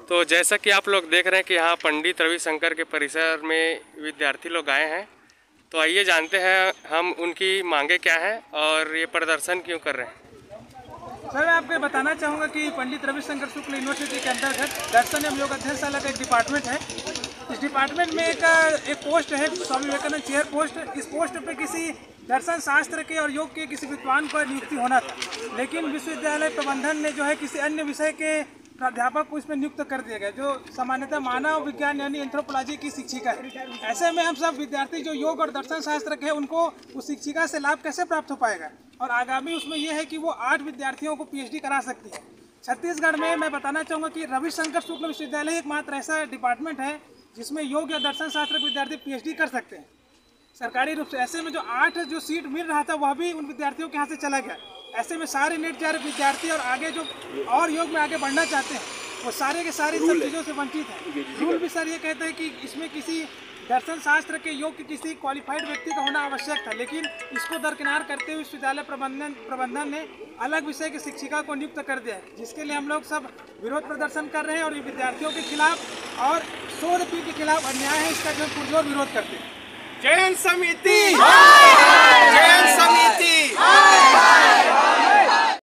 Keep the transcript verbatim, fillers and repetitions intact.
तो जैसा कि आप लोग देख रहे हैं कि यहाँ पंडित रविशंकर के परिसर में विद्यार्थी लोग आए हैं, तो आइए जानते हैं हम उनकी मांगे क्या हैं और ये प्रदर्शन क्यों कर रहे हैं। सर, मैं आपको बताना चाहूँगा कि पंडित रविशंकर शुक्ल यूनिवर्सिटी के अंतर्गत दर्शन एवं योग अध्ययनशाला का एक डिपार्टमेंट है। इस डिपार्टमेंट में एक एक पोस्ट है, स्वामी विवेकानंद चेयर पोस्ट। इस पोस्ट पे किसी दर्शन शास्त्र के और योग के किसी विद्वान पर नियुक्ति होना था, लेकिन विश्वविद्यालय प्रबंधन ने जो है किसी अन्य विषय के प्राध्यापक को इसमें नियुक्त कर दिया गया, जो सामान्यतः मानव विज्ञान यानी एंथ्रोपोलॉजी की शिक्षिका है। ऐसे में हम सब विद्यार्थी जो योग और दर्शन शास्त्र के हैं, उनको उस शिक्षिका से लाभ कैसे प्राप्त हो पाएगा। और आगामी उसमें यह है कि वो आठ विद्यार्थियों को पीएचडी करा सकती है। छत्तीसगढ़ में मैं बताना चाहूँगा कि रविशंकर शुक्ल विश्वविद्यालय एकमात्र ऐसा डिपार्टमेंट है जिसमें योग या दर्शन शास्त्र के विद्यार्थी पीएचडी कर सकते हैं सरकारी रूप से। ऐसे में जो आठ जो सीट मिल रहा था वह भी उन विद्यार्थियों के यहाँ से चला गया। ऐसे में सारे नेट चार विद्यार्थी और आगे जो और योग में आगे बढ़ना चाहते हैं वो सारे के सारे सब चीज़ों से वंचित हैं। रूल भी सर ये कहते हैं कि इसमें किसी दर्शन शास्त्र के योग के किसी क्वालिफाइड व्यक्ति का होना आवश्यक था, लेकिन इसको दरकिनार करते हुए विश्वविद्यालय प्रबंधन प्रबंधन ने अलग विषय की शिक्षिका को नियुक्त कर दिया है, जिसके लिए हम लोग सब विरोध प्रदर्शन कर रहे हैं और विद्यार्थियों के खिलाफ और शोध पीढ़ी के खिलाफ अन्याय है, इसका जो पुरजोर विरोध करते हैं। जैन समिति जैन समिति